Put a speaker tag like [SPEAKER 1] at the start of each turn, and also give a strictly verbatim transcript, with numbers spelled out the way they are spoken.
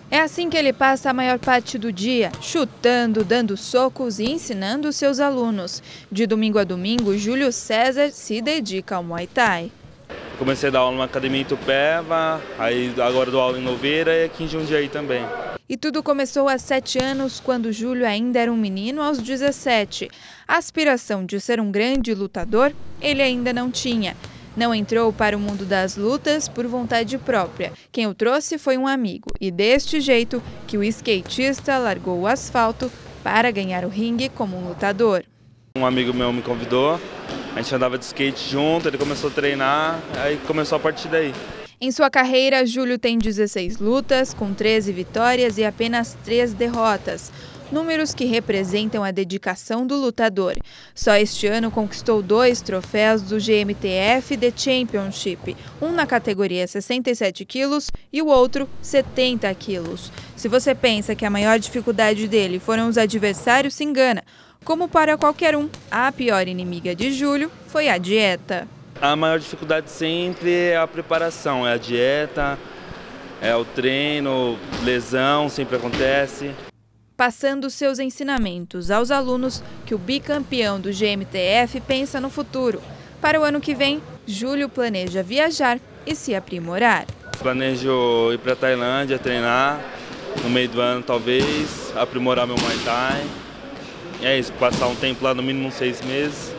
[SPEAKER 1] É assim que ele passa a maior parte do dia, chutando, dando socos e ensinando seus alunos. De domingo a domingo, Júlio César se dedica ao Muay Thai.
[SPEAKER 2] Comecei a dar aula numa academia em Itupeva, aí agora dou aula em Noveira e aqui em Jundiaí também.
[SPEAKER 1] E tudo começou há sete anos, quando Júlio ainda era um menino aos dezessete. A aspiração de ser um grande lutador, ele ainda não tinha. Não entrou para o mundo das lutas por vontade própria. Quem o trouxe foi um amigo. E deste jeito que o skatista largou o asfalto para ganhar o ringue como um lutador.
[SPEAKER 2] Um amigo meu me convidou, a gente andava de skate junto, ele começou a treinar, aí começou a partir daí.
[SPEAKER 1] Em sua carreira, Júlio tem dezesseis lutas, com treze vitórias e apenas três derrotas. Números que representam a dedicação do lutador. Só este ano conquistou dois troféus do G M T F The Championship, um na categoria sessenta e sete quilos e o outro setenta quilos. Se você pensa que a maior dificuldade dele foram os adversários, se engana. Como para qualquer um, a pior inimiga de Júlio foi a dieta.
[SPEAKER 2] A maior dificuldade sempre é a preparação, é a dieta, é o treino, lesão sempre acontece.
[SPEAKER 1] Passando seus ensinamentos aos alunos que o bicampeão do G M T F pensa no futuro. Para o ano que vem, Júlio planeja viajar e se aprimorar.
[SPEAKER 2] Planejo ir para a Tailândia, treinar, no meio do ano talvez, aprimorar meu Muay Thai. E é isso, passar um tempo lá, no mínimo seis meses.